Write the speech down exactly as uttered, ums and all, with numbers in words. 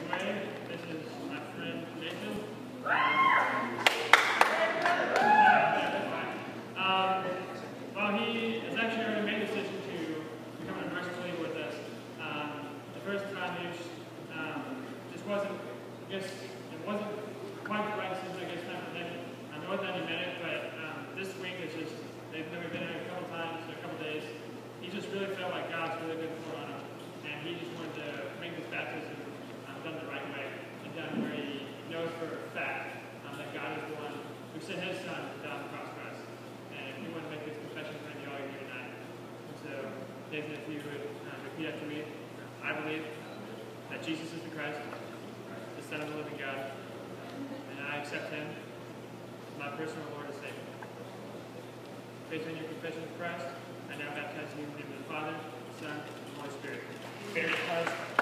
away. This is my friend Nathan. Um, well, he has actually already made the decision to become an immersion leader with us. Um, the first time he just, um, just wasn't, I guess, it wasn't quite the right decision, I guess, time for him. I know that he meant it, but um, this week it's just, they've never been here a couple times, a couple days. He just really felt like God's really good for on him, and he just wanted to make this baptism um, done the right way, and done where he knows for a fact um, that God is the one who sent his son down the cross for us. And we want to make this confession for you all here tonight. And so, Nathan, if you would uh, repeat after me. I believe that Jesus is the Christ, the Son of the living God, and I accept him as my personal Lord and Savior. Based on your confession of Christ, I now baptize you in the name of the Father, the Son, and the Holy Spirit. Spirit of Christ.